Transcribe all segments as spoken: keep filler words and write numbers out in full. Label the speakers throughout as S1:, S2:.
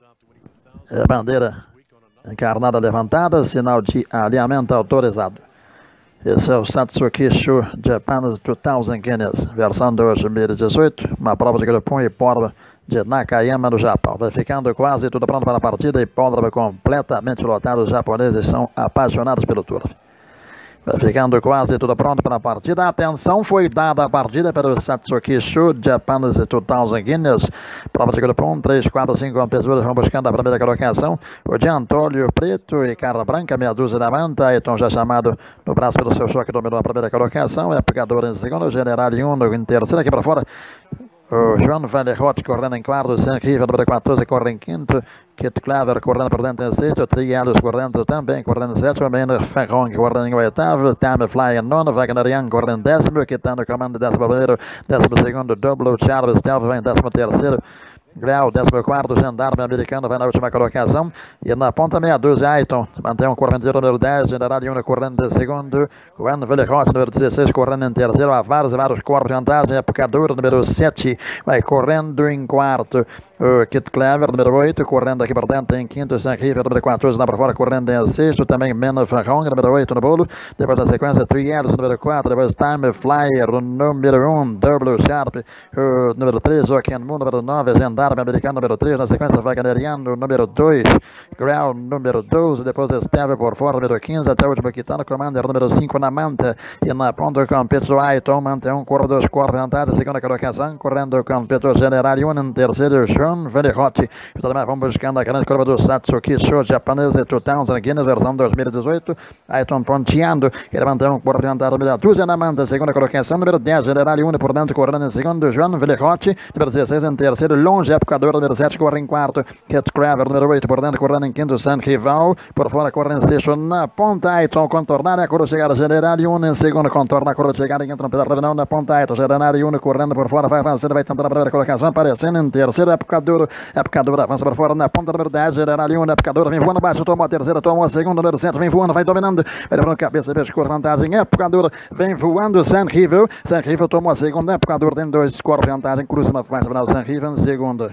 S1: É bandeira encarnada levantada, sinal de alinhamento autorizado. Esse é o Satsuki Shu Japanese dois mil Guinness, versão dois mil e dezoito, uma prova de grupo um e hipódromo de Nakayama, no Japão. Vai ficando quase tudo pronto para a partida, hipódromo completamente lotado, os japoneses são apaixonados pelo turf. Vai ficando quase tudo pronto para a partida. A atenção foi dada a partida pelo Satsuki Shu Japanese dois mil Guinness. Prova de grupo um, três, quatro, cinco competidores vão buscando a primeira colocação. O de Antônio Preto e cara branca, meia dúzia da manta. Ayrton já chamado no braço pelo seu choque, dominou a primeira colocação. É pegador em segundo, General em um, em terceiro, aqui para fora. O João Valerrote correndo em quarto, San River, número quatorze, corre em quinto. Kit Claver correndo por dentro em sexto, Trialos correndo também, correndo em sétimo, Menor Ferron correndo em oitavo, Time Fly em nono, Wagner Young correndo em décimo, quitando comando décimo primeiro, décimo segundo, Double Charles Stelvio em décimo terceiro. Grau, décimo quarto, Gendarme americano vai na última colocação. E na ponta meia dúzia, Ayrton mantém um correndeiro número dez, General Yuna correndo em segundo, Juan Vellerote número dezesseis correndo em terceiro, há vários e vários corpos de vantagem. Época dura número sete vai correndo em quarto. O Kit Clever, número oito, correndo aqui por dentro em quinto, San River, número quatorze, lá para fora, correndo em sexto, também Menor Ferron, número oito no bolo. Depois da sequência, Trialos, número quatro, depois Time Flyer, o número um, Double Sharp, o número três, Okenmu, número nove, Gendarme americano, número três, na sequência, Wagneriano, número dois, Grau, número doze, depois Esteve por fora, número quinze, até o último Kitano, Commander, número cinco na manta, e na ponta o competidor Ayrton, mantém um corpo, dois corpos, vantagem, segunda colocação, correndo o competidor General Yuna, em terceiro, João Vellerote. Vamos buscando a grande curva do Satsuki Shu Japanese dois mil Guinness, versão dois mil e dezoito. Ayrton ponteando, ele mantém um corpo orientado, número doze na manta, segunda colocação, número dez, General Yuna por dentro, correndo em segundo, João Vellerote, número dezesseis em terceiro, longe, época número sete, corre em quarto, Kit Craver, número oito, por dentro, correndo em quinto, San Rival, por fora, corre em sexto, na ponta, Ayrton contornar, a curva chegar, General Yuna em segundo, contorna a curva chegar, entra no pedal, não, na ponta, Ayrton, General Yuna correndo por fora, vai avançando, vai tentar a primeira colocação, aparecendo em terceiro, época duro, época dura, avança por fora, na ponta, número dez, General Yuna, época dura, vem voando baixo, tomou a terceira, tomou a segunda, número sete, vem voando, vai dominando, vai levando cabeça, pescoço, vantagem, época dura, vem voando, San Rival, San Rival tomou a segunda, época dura, tem dois corpos, vantagem, cruza uma faixa final, San Rival em segunda.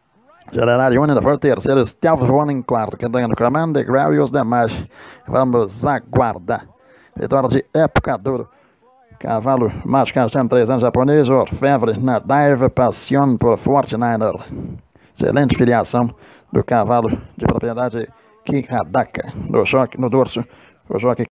S1: General Yuna ainda foi o terceiro, Stelvio voando em quarto, que ganha no comando, Grau e os demais. Vamos aguardar. Vitória de época duro. Cavalo macho castrando, três anos, japonês, Orfevre na Dive, Passion por Fortniner. Excelente filiação do cavalo de propriedade Kihadaka. No choque, no dorso, o choque